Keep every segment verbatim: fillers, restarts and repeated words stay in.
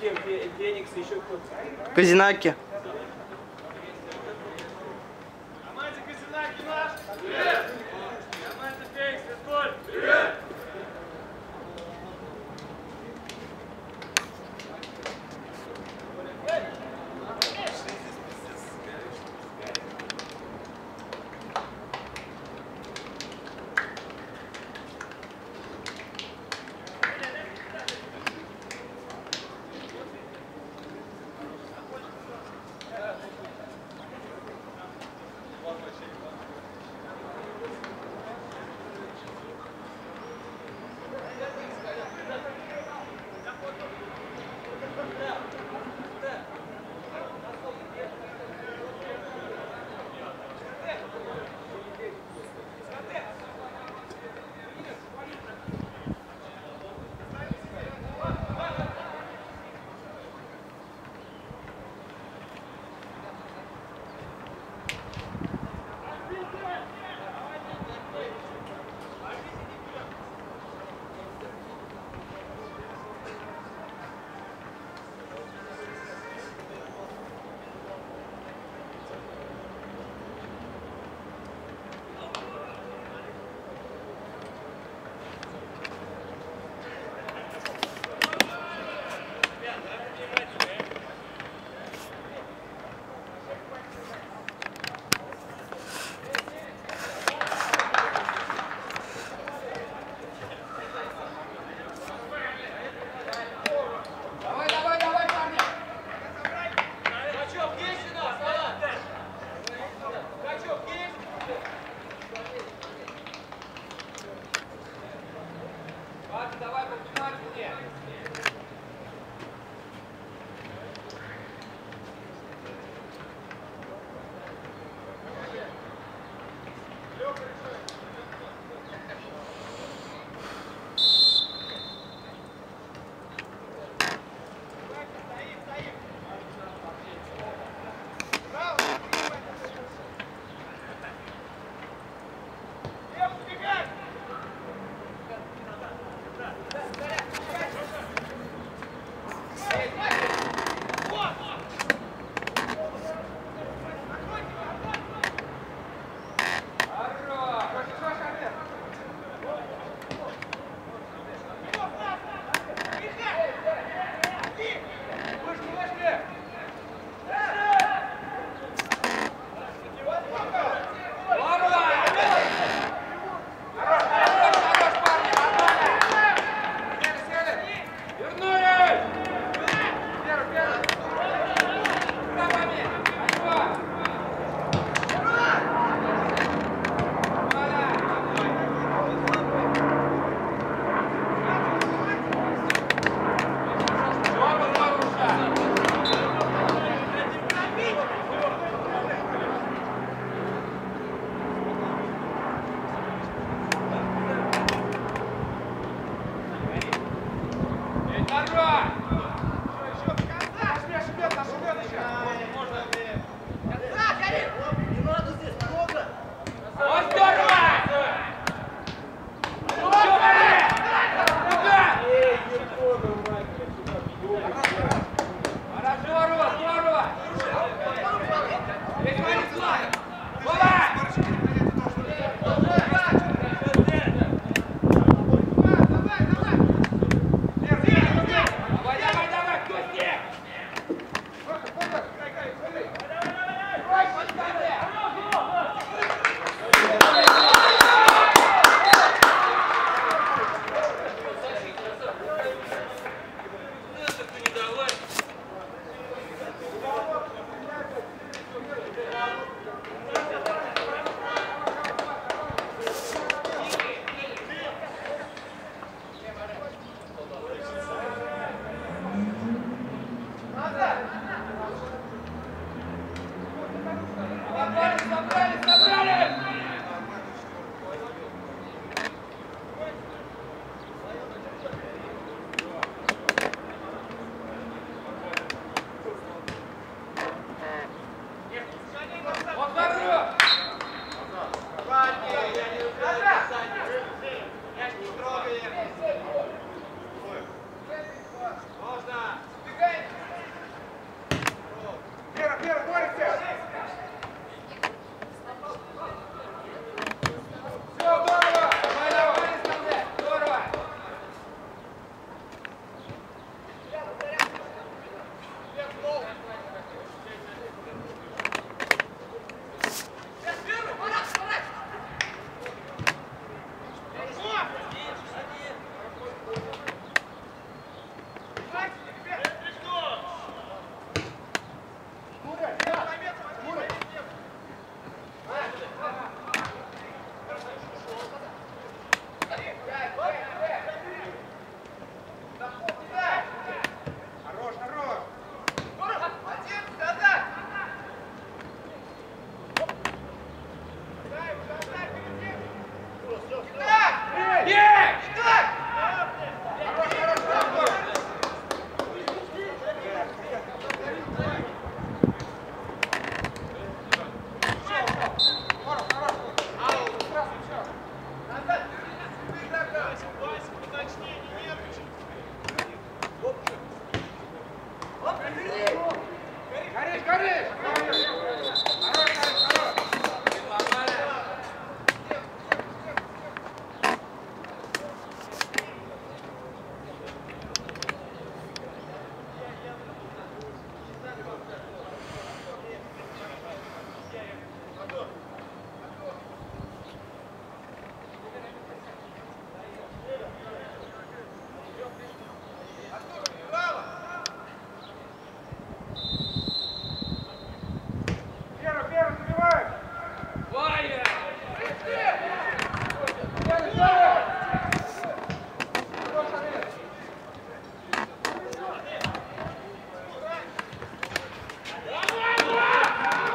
кем? Феникс, еще кто-то? Козинаки. Команда Козинаки наш! Привет! Команда Феникс, Вестголь! Привет!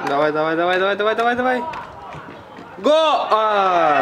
Давай, давай, давай, давай, давай, давай, давай. Го! А!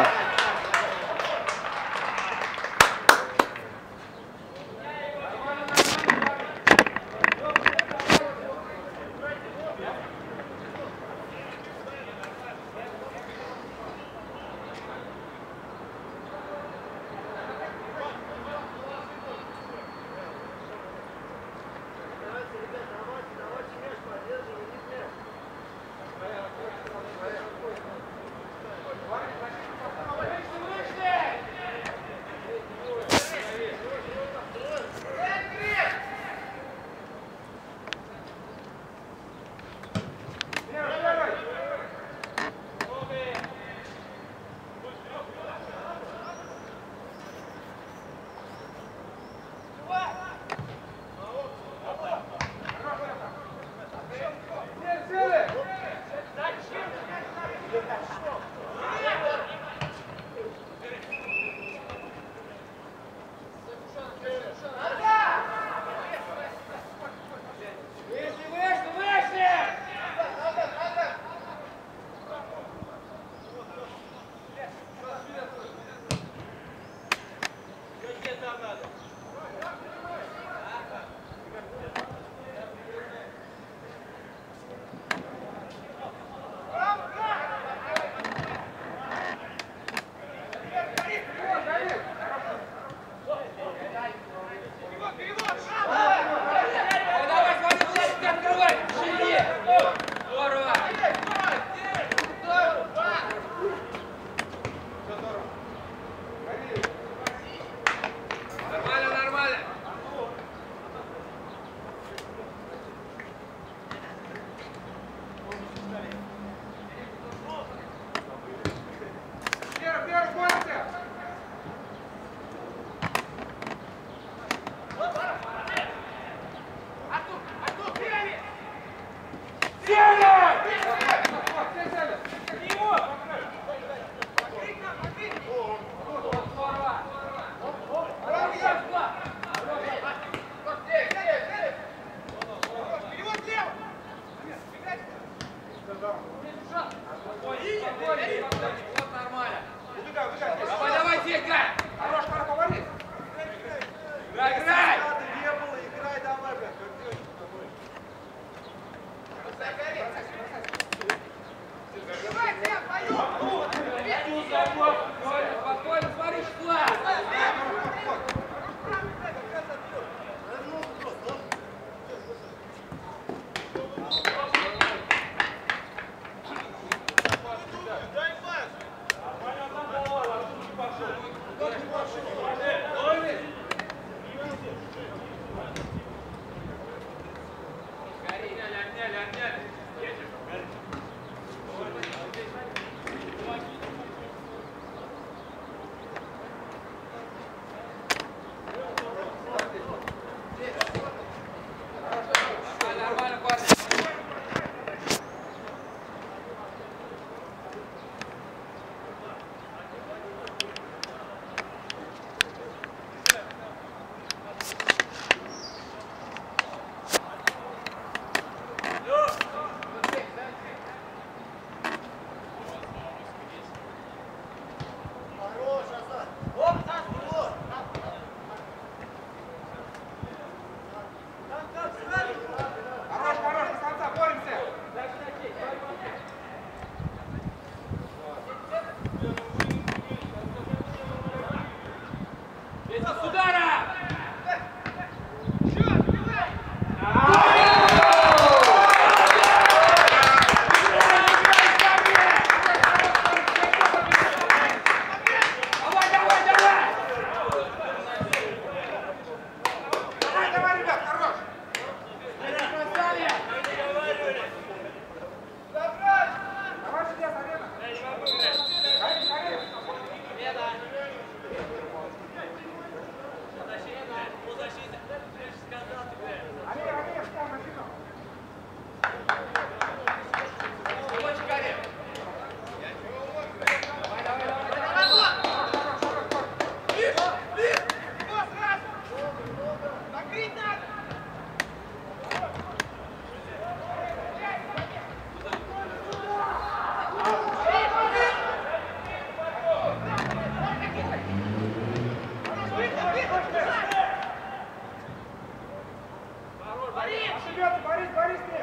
Борис, Борис, нет!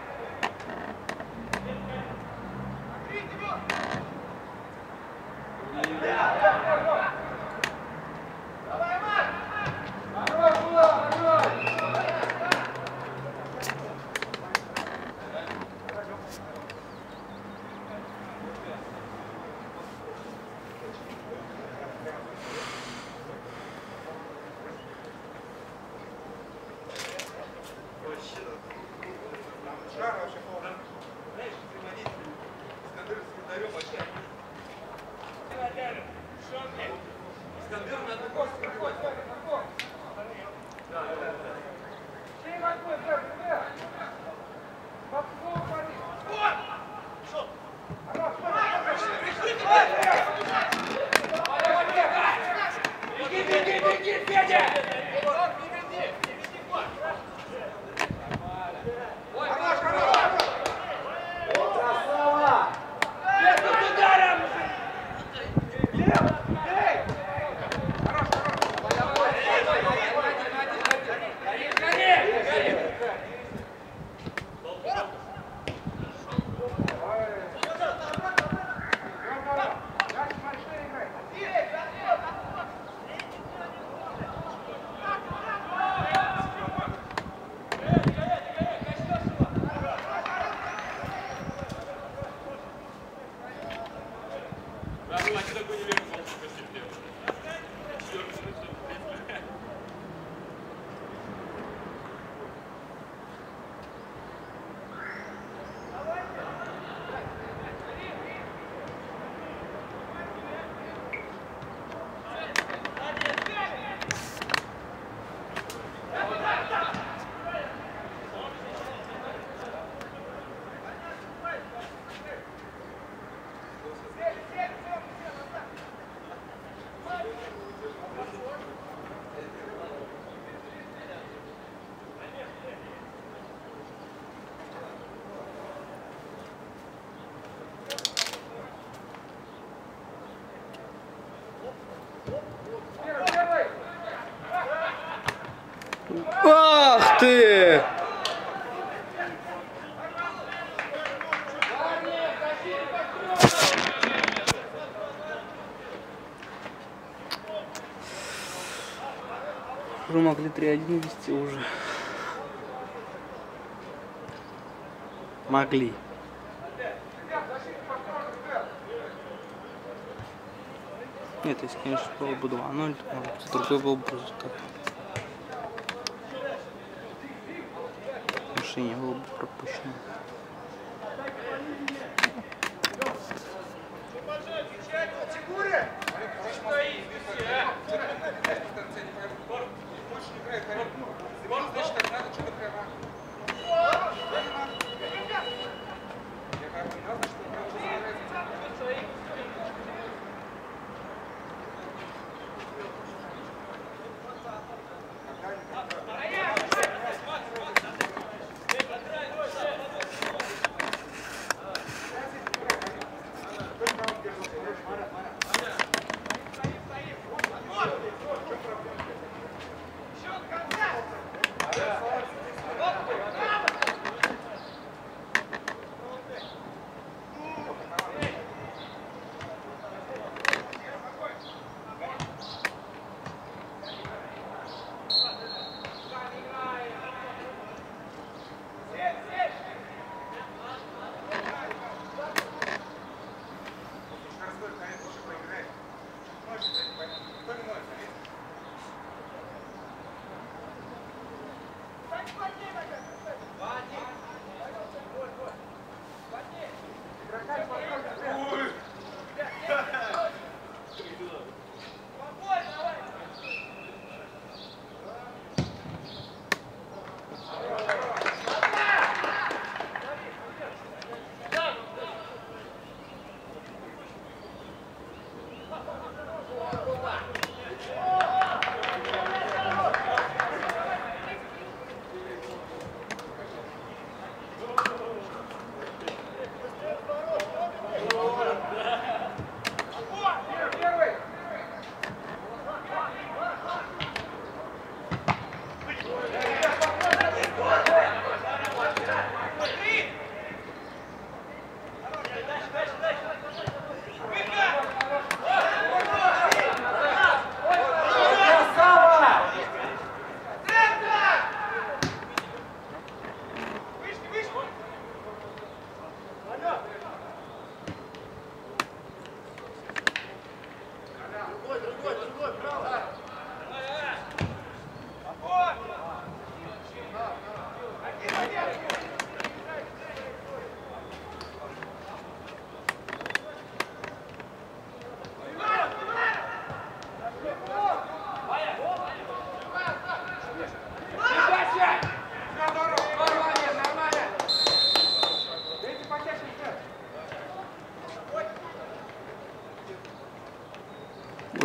Ах ты! Уже могли три один вести уже. Могли. Нет, если, конечно, было бы два ноль, то может быть другой был бы результат. Решение было бы пропущено.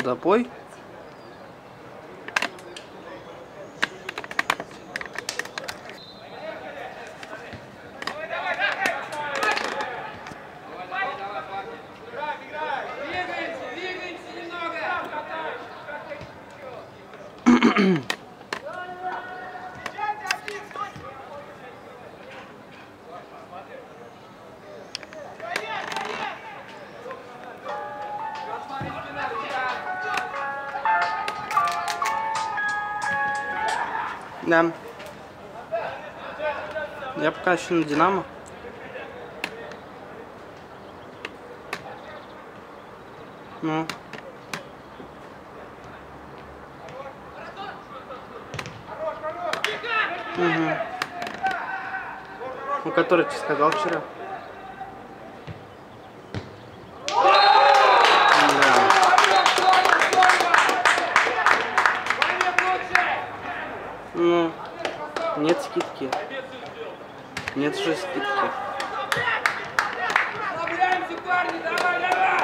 запой. Да. Я пока еще на Динамо. Ну. Угу. Ну, который ты сказал вчера. Ну, нет скидки. Нет же скидки. Расслабляемся, парни, давай, давай!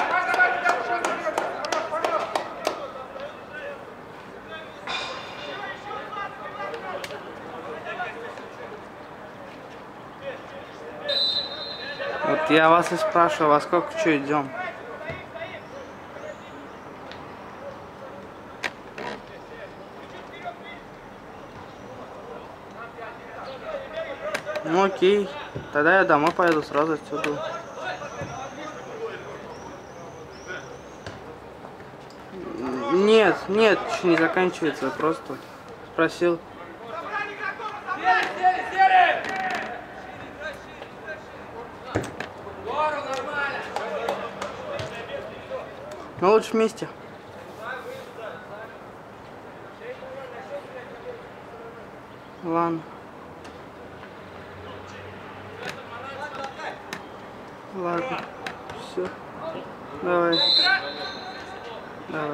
Вот я вас и спрашиваю, во сколько что идем? Ну окей, тогда я домой поеду сразу отсюда. Нет, нет, еще не заканчивается, я просто спросил. Сели, сели, сели! Здорово, нормально! Ну лучше вместе. Ладно. Ладно, все. Давай. Давай.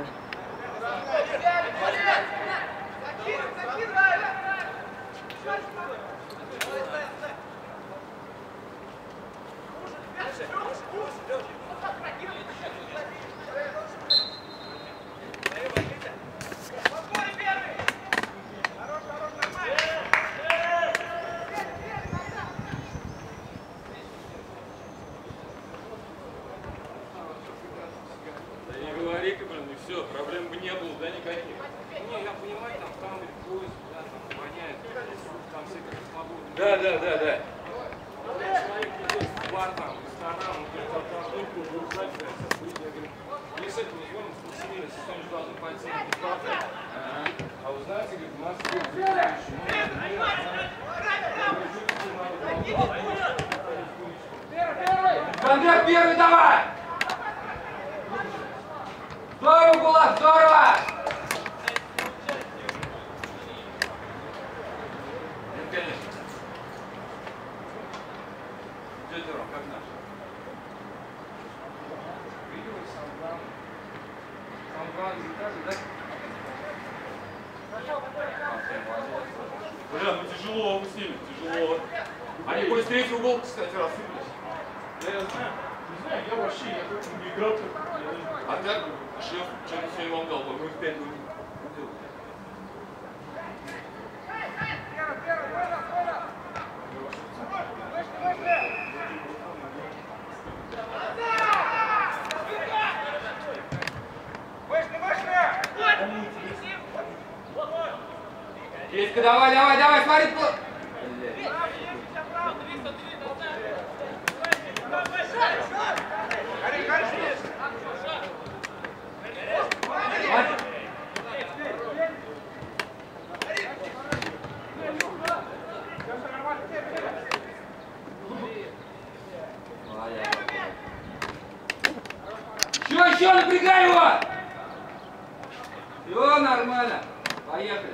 Все, проблем бы не было, да, никаких. Не, я понимаю, там, там, поезд, да, там, воняет, там всякие свободы. Да, да, да, да. Человек идет в бар, там, в ресторан, он говорит, а там, ну, буржуазия, сейчас будет, я говорю, не с этого звоном, с семейной системой должны пойти на бесплатно. А вы знаете, говорит, у нас будет следующий, Бандер, первый давай! Здорово, Гулак, здорово! Ну, конечно. Дядя Ром, как наш? Видел Сан-Бран? Сан-Бран заказы, да? Бля, ну тяжело, мы с ними, тяжело. Они после третьего гола, кстати, рассыпались. Да я знаю. Не знаю, я вообще, я как не играл. А так, шеф, что-то сегодня вам дал, мы в пять минут. Петька, давай, давай, давай, смотри! Еще, еще, напрягай его! Все нормально. Поехали.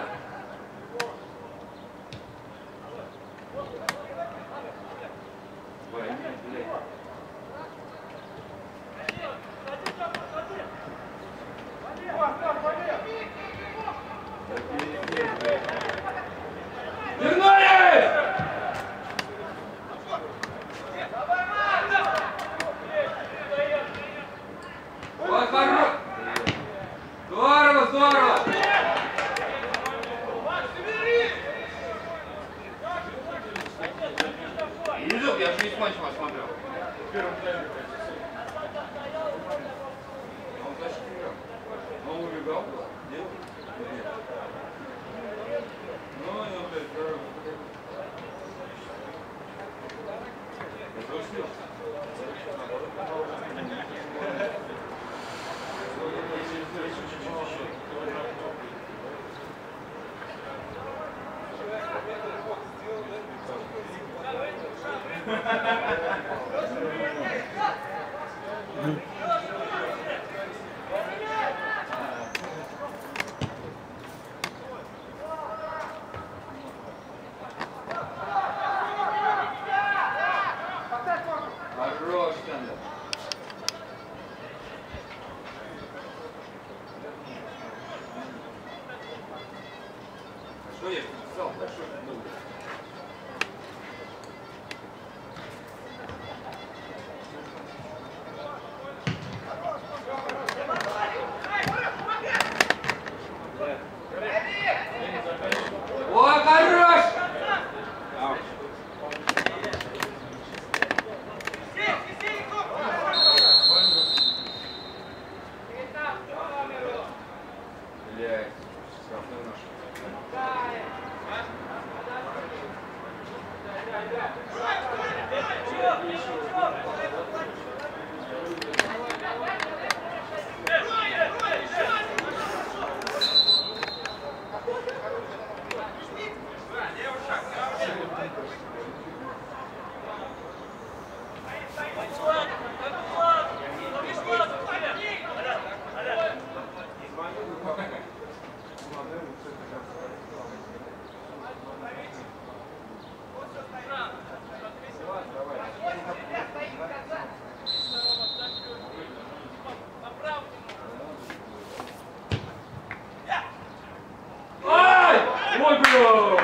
Вернулись! Вот, хорош! первом тайме. Он значит не играл. Но он убегал, делал. Ну, и он, блядь, здорово. Хорош, Тандер. Что я писал? Так что это было? О, хорош! Блядь, штрафной наш. Ай! Ой, бля!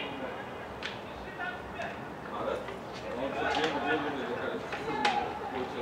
А, да? Он за две недели захотел.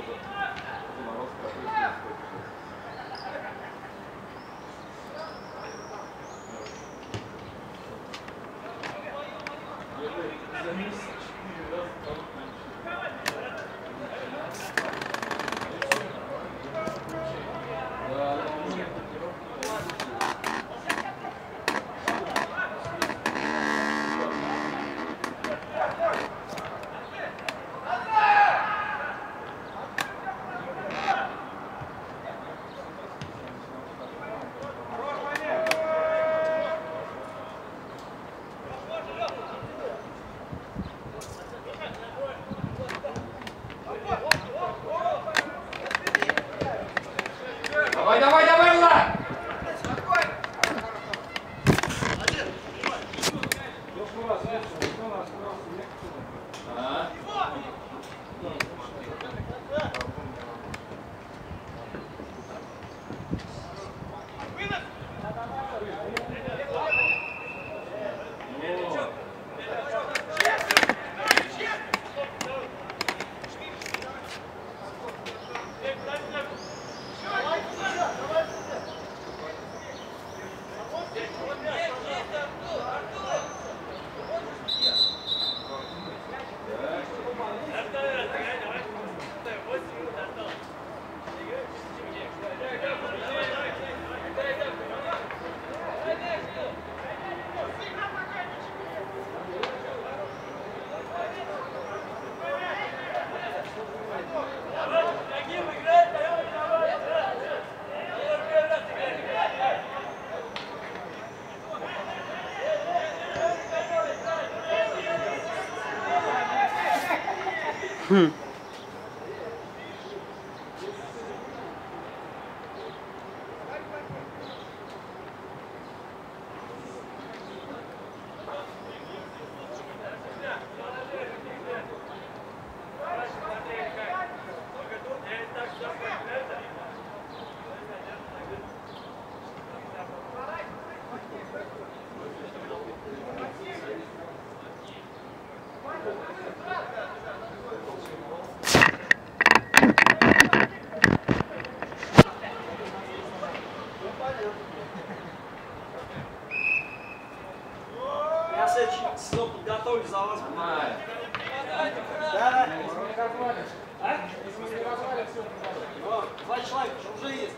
Два человека уже есть.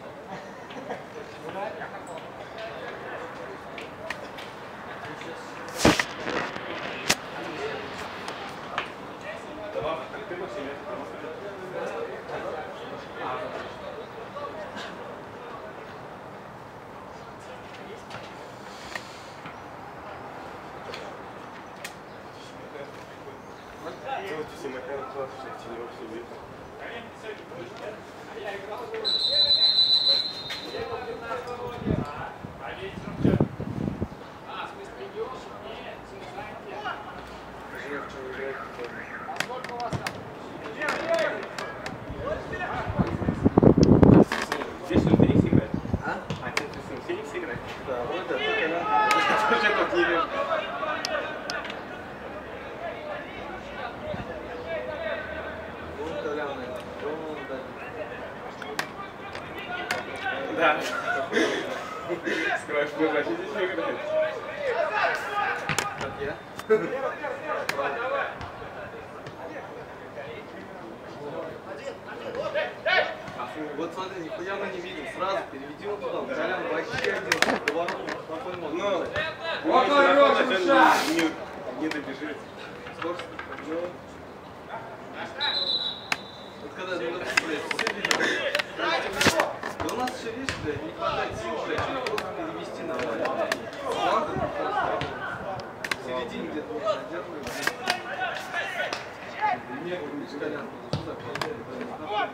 Да. Скроешь глаза, здесь не играет. Как я? Вот смотри, нихуя мы не видим. Сразу переведи его туда. Колян вообще один. Поворот на пойму. Ну, вот он не, не добежит. Скорость. Ну. Вот когда ты вот блядь, да у нас еще, видишь, блядь, не хватает сил, блядь, чтобы просто перевести нормально. Ладно, просто в середине где-то вот задерживаем. Нет, видишь, Колян, сюда, пожалуйста.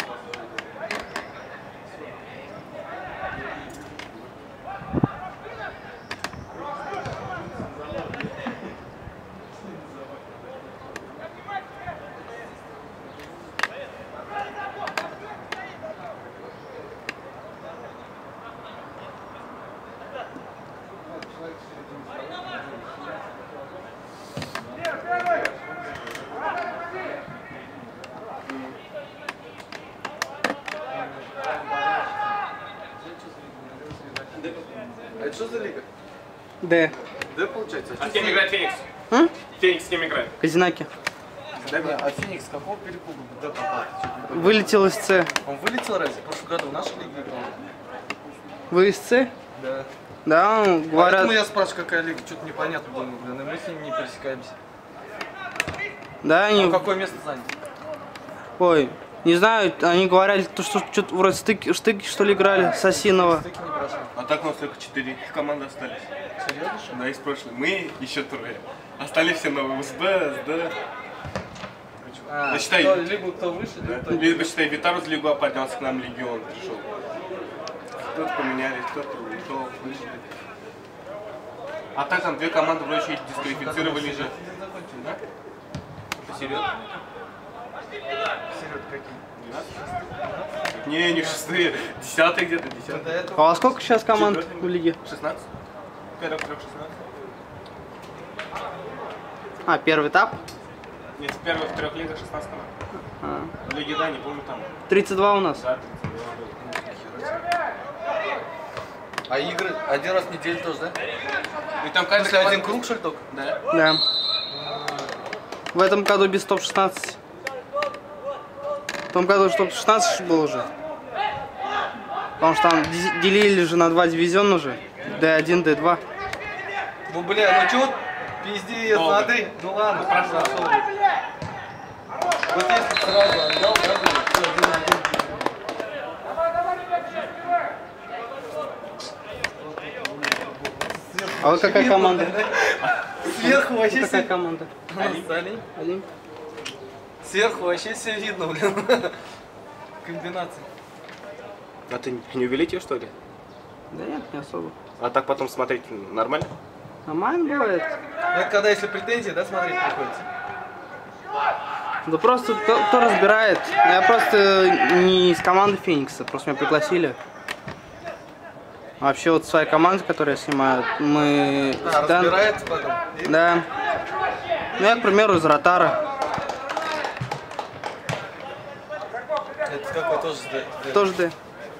А это что за лига? Д. Д, получается? А с кем играет Феникс? А? Феникс с кем играет? Казинаки. А Феникс с какого перепуга Д попал? Вылетел из С. Он вылетел разве? В прошлом году в нашей лиге играл. Вы из С? Да. Да, говорят... Поэтому я спрашиваю, какая лига, что-то непонятно, думаю, блин, и мы с ним не пересекаемся. Да, они... А какое место занял? Ой, не знаю, они говорят, то, что что-то вроде стыки, штыки, что ли, играли с Осиново. Стыки не прошел. А так у нас только четыре команды остались. Серьезно, что ли? Да, из прошлой. Мы еще трое. Остались все новые. УСБ, СД. А, Да считай- кто, либо кто выше, Да. либо кто Либо, считай, Витарус Лигу, а поднялся к нам Легион пришел. Кто-то поменялись, кто-то ушел, вышли. А так там две команды вроде еще и дисквалифицировали же. Да? Что, серьезно? Серьезно, какие? Не, не шестые, десятые где-то, До десятые. этого А у вас сколько сейчас команд в лиге? шестнадцать? Первых трех шестнадцать. А, первый этап? Нет, в первых трех лигах шестнадцать команд. А. В Лиге, да, не помню там. тридцать два у нас. Да, тридцать два. А игры один раз в неделю тоже, да? И там В каждый смысле, один круг, что ли, только? Да. Да. В этом году без топ шестнадцать. В том году топ шестнадцать было уже. Потому что там ди- делили же на два дивизиона уже. Д один, Д два. Ну, бля, ну чё, пизди, Долго. смотри. Ну ладно, прошел. Вот если сразу отдал, да, блин, всё, один на один. А вы какая команда? Сверху вообще Какая все... команда? Олимп. Олимп. Сверху вообще все видно, блин. Комбинация. А ты не увеличил, что ли? Да нет, не особо. А так потом смотреть нормально? Нормально бывает. Ну, это когда если претензии, да, смотреть приходится. Да просто кто, кто разбирает. Я просто не из команды Феникса, просто меня пригласили. Вообще вот своя команда, которую я снимаю, мы... А, всегда- разбирается потом. И- Да. Ну я, к примеру, из Ротара. Это какой тоже сдает. Тоже ты.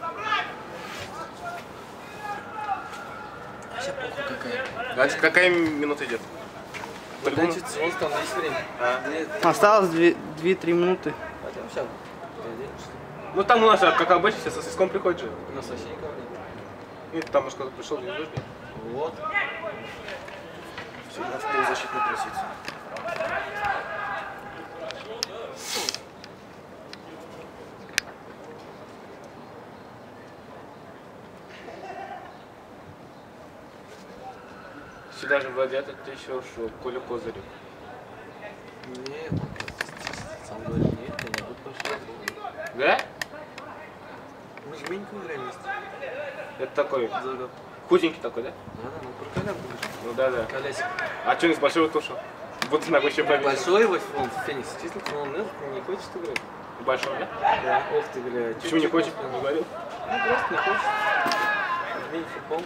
Вообще похуй какая. А какая минута идет? Заканчивается, он там есть время. А. Нет, Осталось две-три минуты. пойдём сейчас. Ну там у нас же, как обычно, все со свистком приходят же. У нас вообще никого нет. Нет, там уж кто-то пришел, не ждешь, нет? Вот. Всегда в полузащитную позицию. Сюда же вроде этот еще что, Коля Козырев. Нет, сам говорит, нет, я не буду пошли. Да? Мы же менько играем вместе. Это такой, Да-да. худенький такой, да? Да-да, ну про колян будешь. Ну да, да. Колясик. А что, из большого тушу? Вот ногой еще пробил. Большой его, он Феникс числится, но он нет, не хочет играть. Большой, да? Да. Ох ты, блядь. Почему не хочет? Не говорил? Ну просто не хочет. Измени футбол.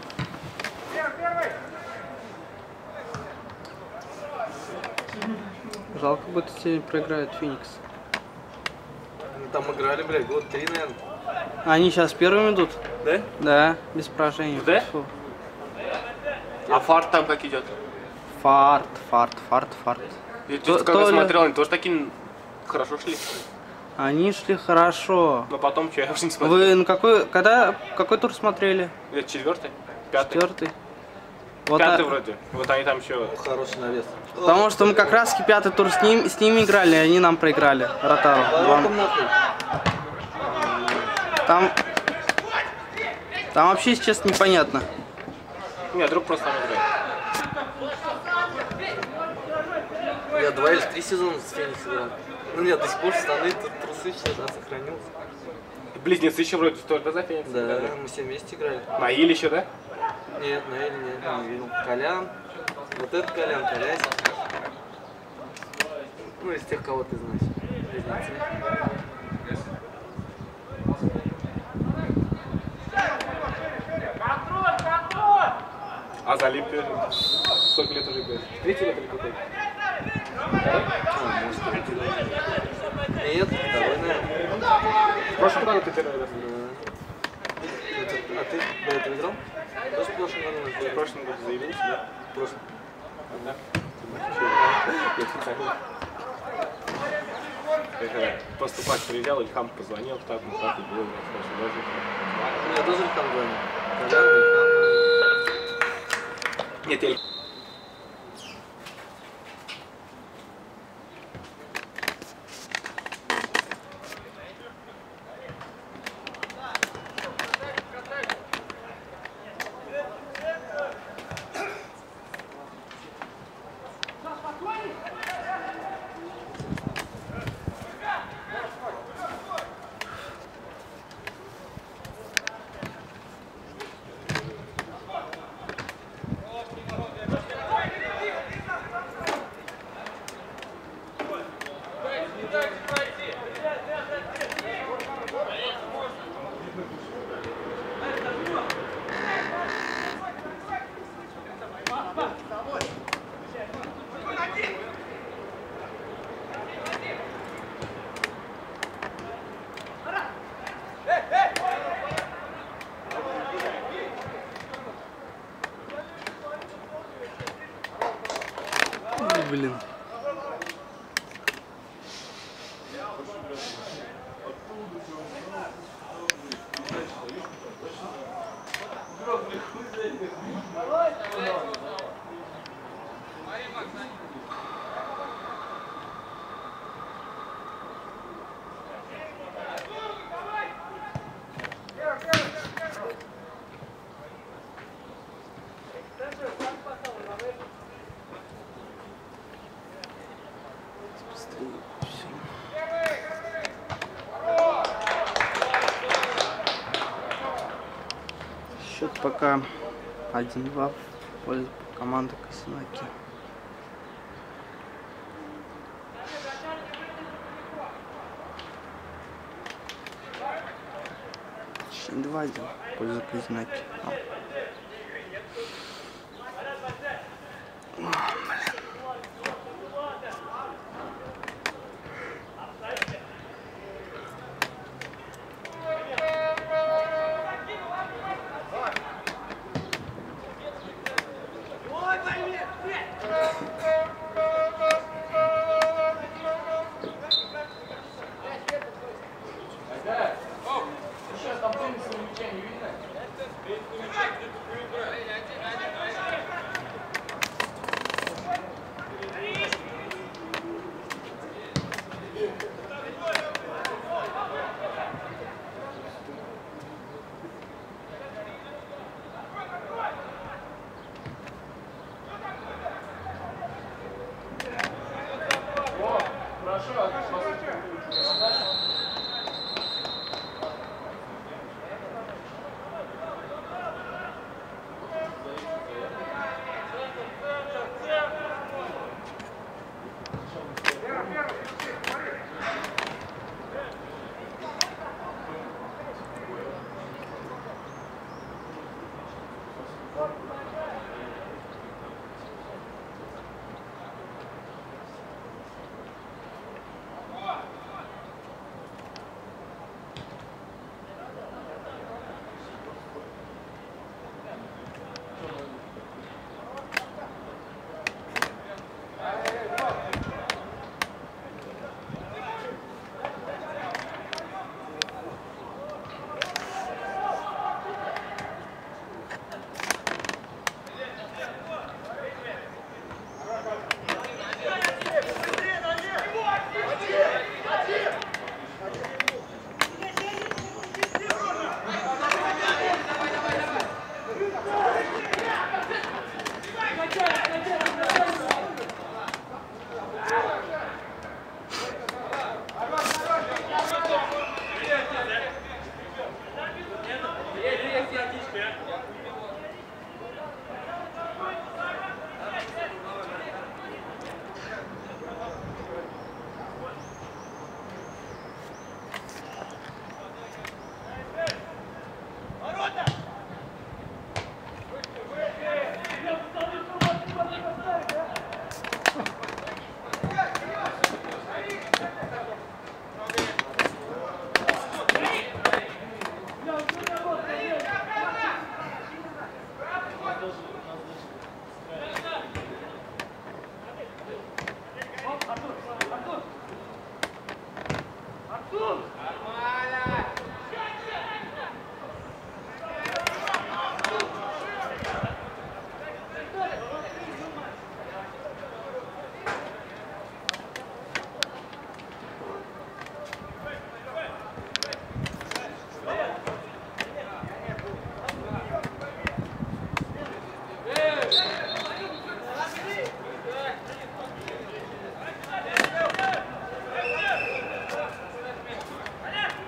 Жалко будет, если проиграет Феникс. Ну там играли, блядь, год три, наверное. Они сейчас первыми идут? Да? Да, без поражений. Да? Фу. А фарт там как идет? Фарт, фарт, фарт, фарт. Я То- чувствую, когда то ли- смотрел, они тоже такие хорошо шли. Они шли хорошо. Но потом что, я уже не смотрел. Вы на какой, когда, какой тур смотрели? Это четвертый? Пятый? Четвертый? Вот Пятый а- вроде. Вот они там еще. Ну, хороший навес. Потому что мы как раз пятый тур с, ним, с ними играли, и они нам проиграли. Ротару. Воротом нахуй. Там, там вообще, если честно, непонятно. Нет, друг просто там играет. Я два или три сезона с Феникс играл. Ну нет, до сих пор штаны, тут трусы всегда сохранился. Близнецы еще вроде тоже за Феникс Да, играли. мы все вместе играли. На Иле еще, да? Нет, на Эле нет, я не видел. Колян. Вот этот Колян, Колясик. Ну, из тех, кого ты знаешь. Близнецы. А за Олимпию сколько лет уже играет? Третий лет или какой? А, может, третий год. Нет, второй, наверное. В прошлом году ты первый раз. Да. А ты до этого играл? Тоже в прошлом году, В наверное. прошлом году заявился, да? В прошлом. Да. Я специально. Я когда поступать приезжал, Ильхам позвонил, так, ну как и было, я даже. У меня тоже Ильхам звонил. Колян, Ильхам. Нет, я Блин. Счет пока один-два в пользу команды Косинаки. два-один в пользу Косинаки. Понятно?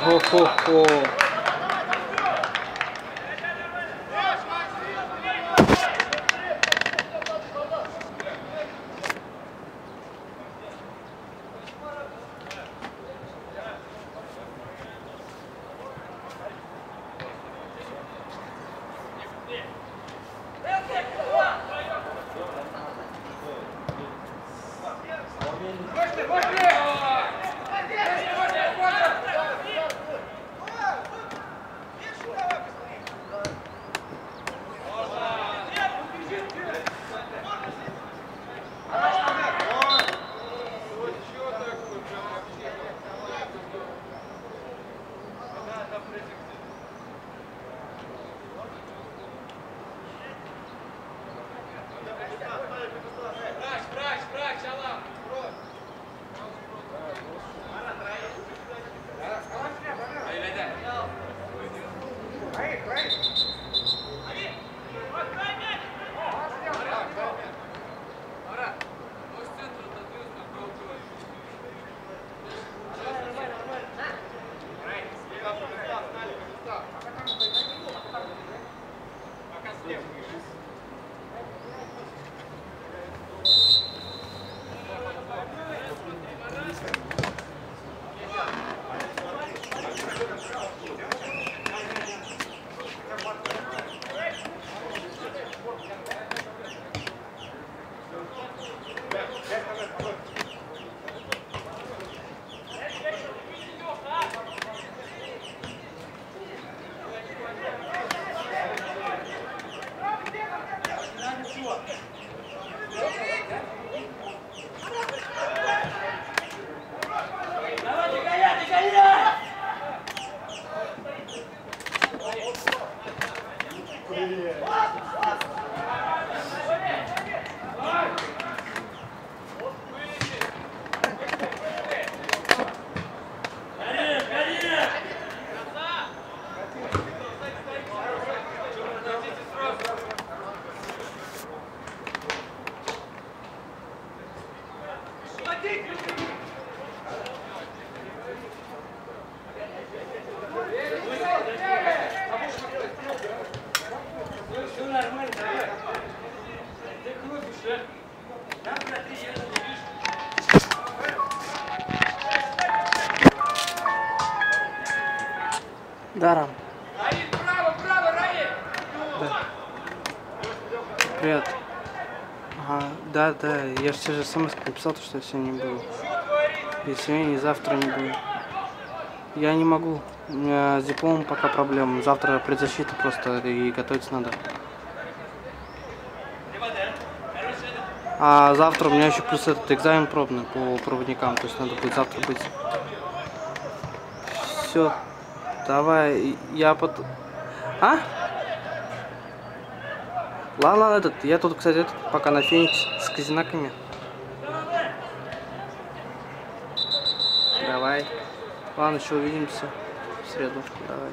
Хо-хо-хо. Даром. Раид, право, право, Раид! Да. Привет. Ага, да, да, я же тебе же смс написал, что я сегодня не буду. И сегодня, и завтра не буду. Я не могу. У меня с дипломом пока проблема. Завтра предзащита просто и готовиться надо. А завтра у меня еще плюс этот экзамен пробный по проводникам, то есть надо будет завтра быть. Все, давай, я под... А? Ладно, этот, я тут, кстати, этот, пока на Феникс с казинаками. Давай. Ладно, еще увидимся в среду. Давай.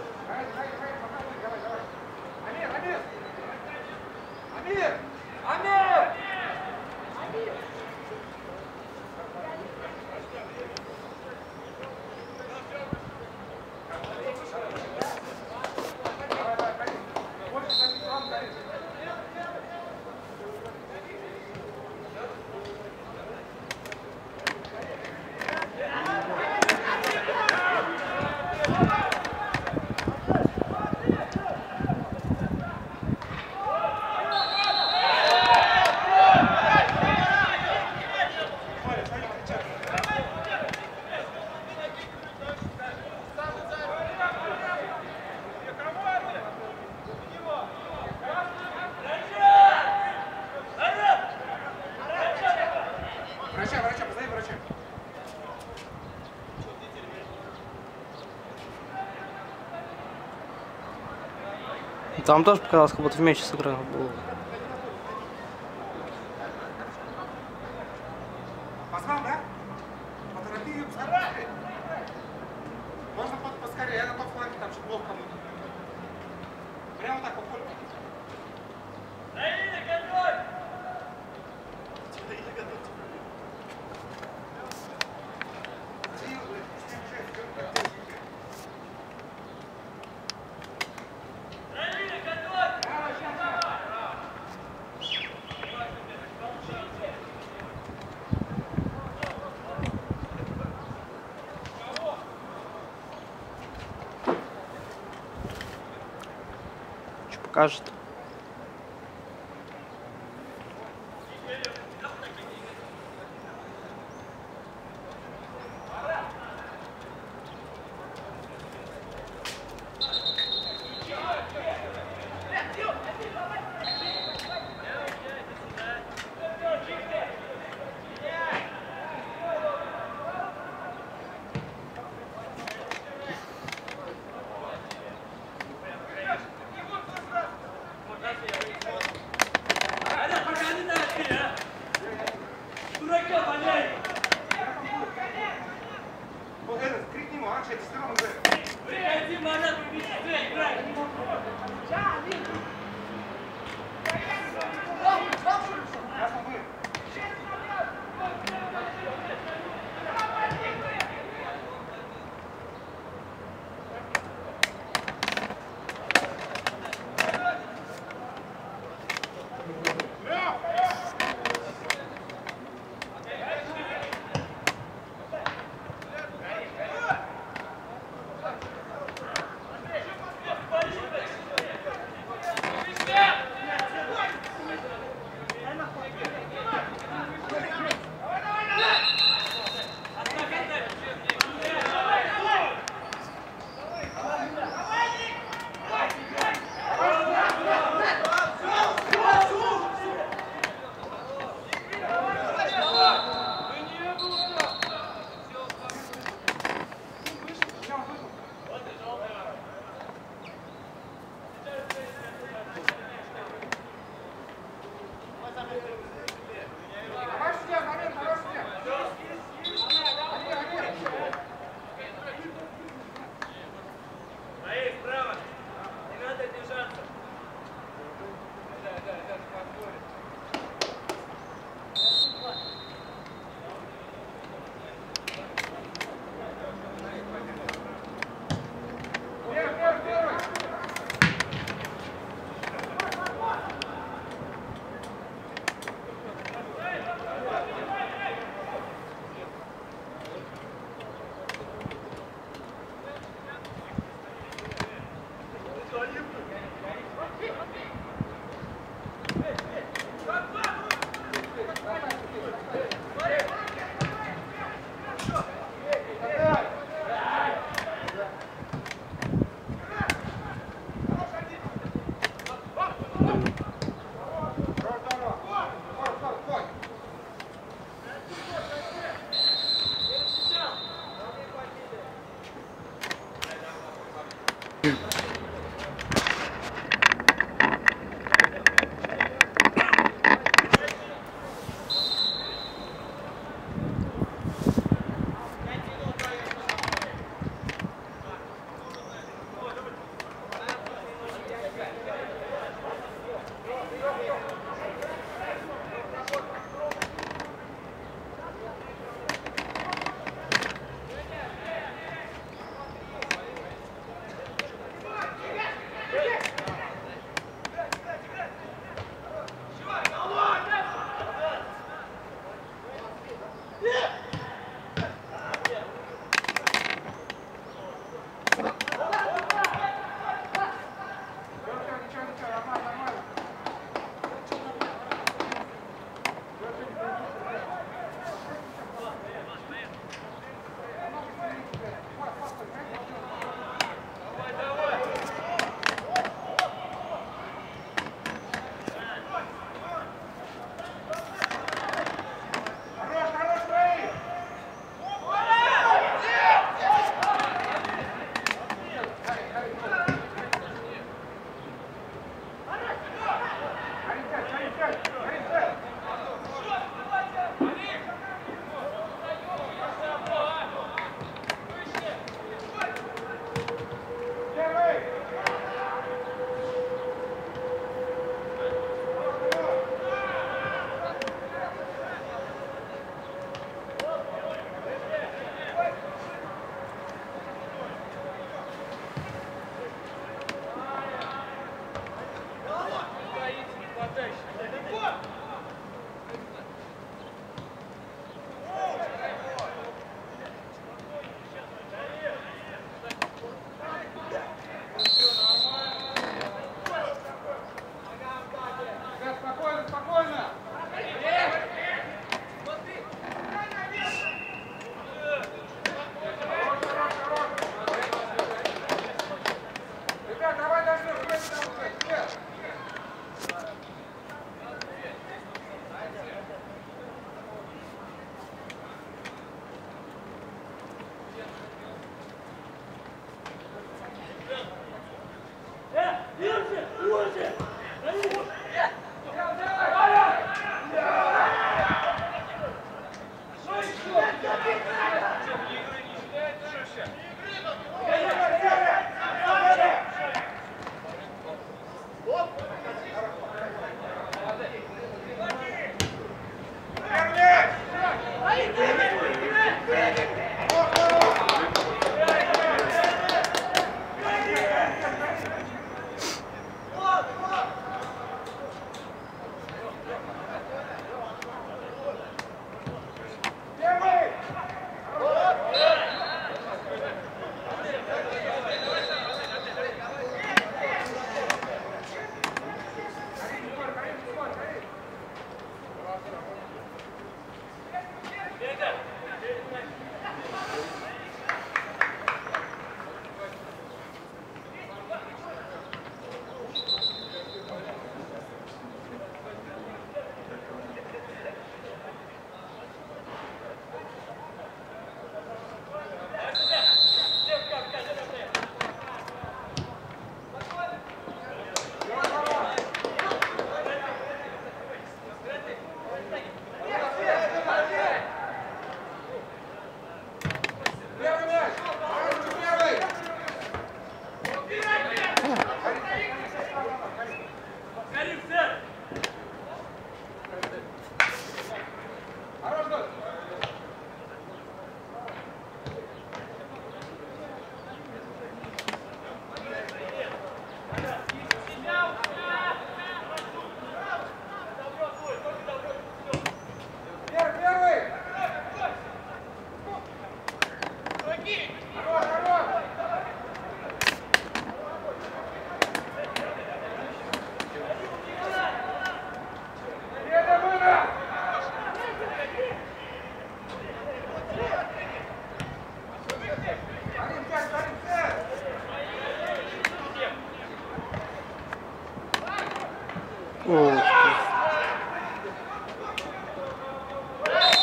Там тоже показалось, как будто вместе сыграл был. Позвал, да? Поторопи ее, поскорее. Можно поскорее, я на тот фланге, там что-то плохо кому-то. Прямо так по полю. покажет.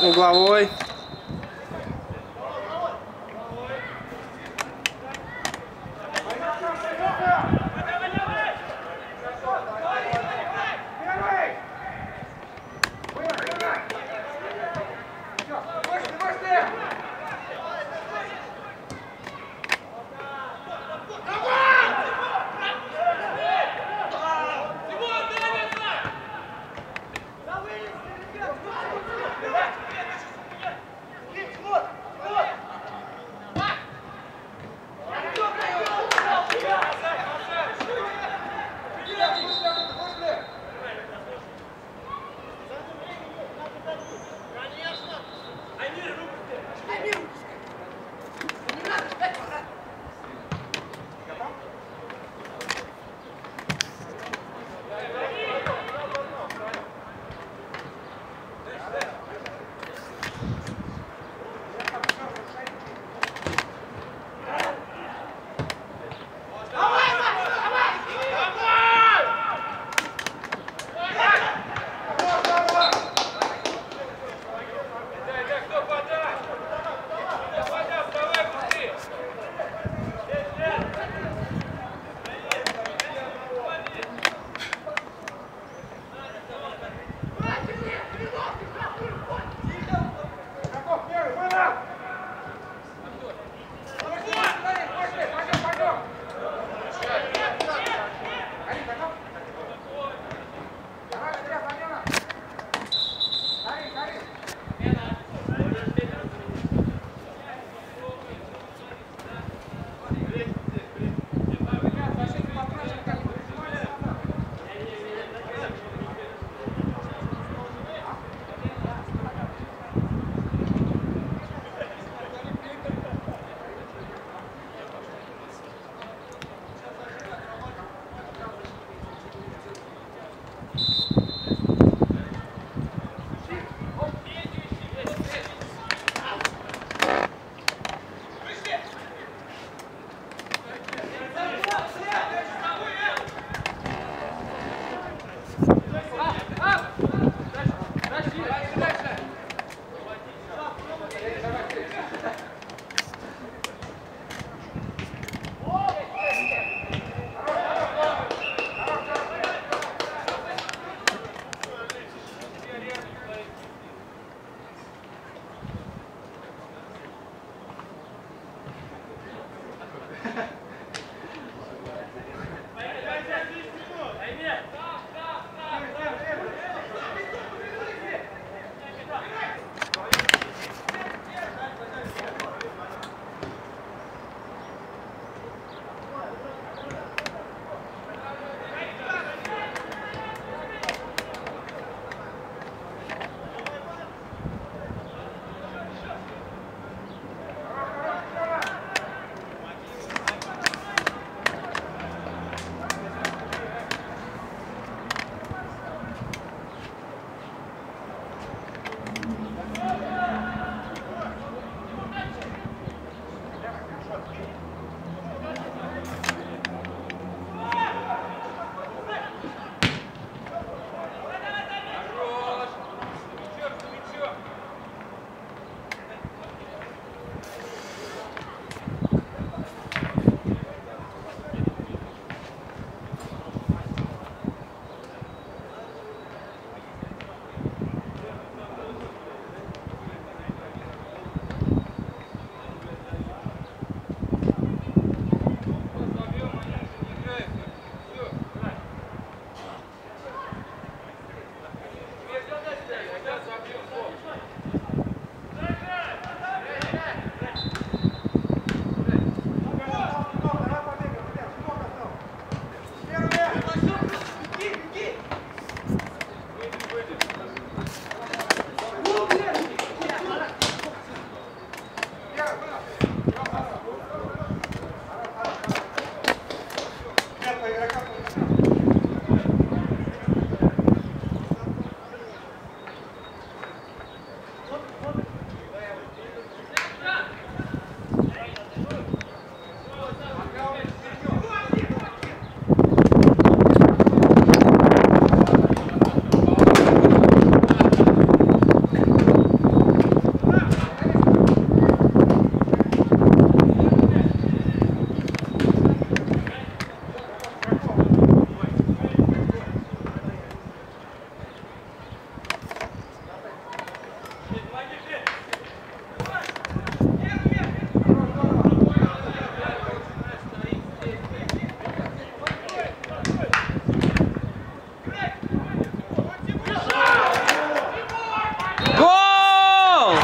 Угловой. Гол!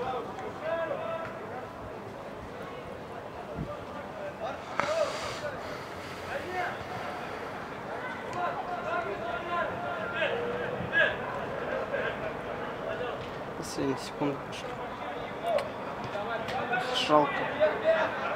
Последние секунды пошли. Жалко.